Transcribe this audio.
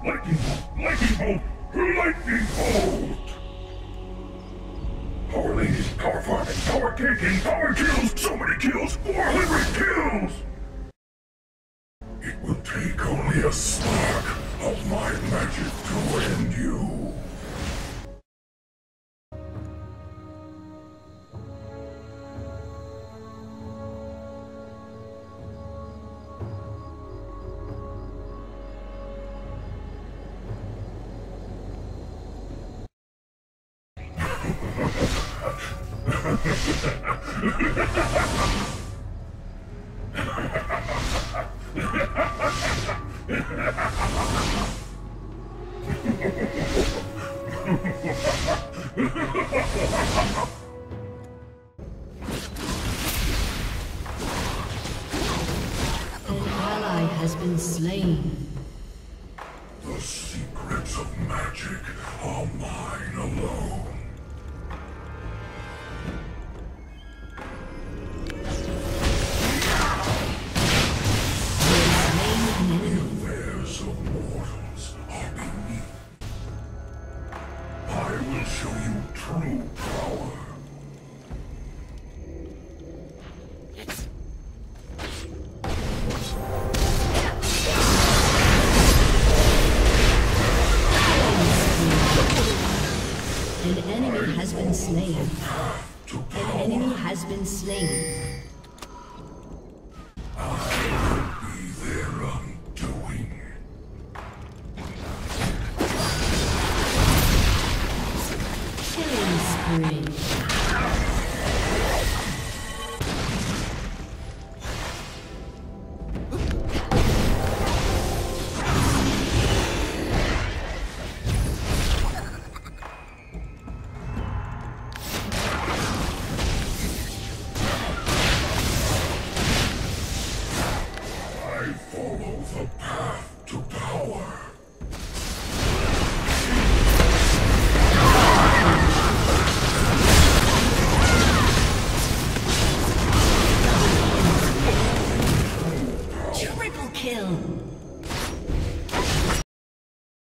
Lightning bolt! Lightning bolt! Lightning bolt! Power laning, power farming, power taking, power kills! So many kills! 400 kills! It will take only a spark of my magic to end you. An ally has been slain. The secrets of magic are mine alone. Show you true power. An enemy has been slain. An enemy has been slain. I will be their undoing. Killing spree.